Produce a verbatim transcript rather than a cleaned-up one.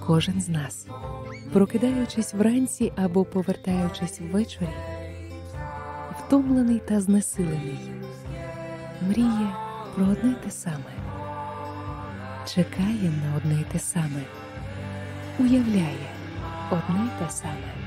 Кожен з нас, прокидаючись вранці або повертаючись ввечері, втомлений та знесилений, мріє про одне й те саме, чекає на одне й те саме, уявляє одне й те саме.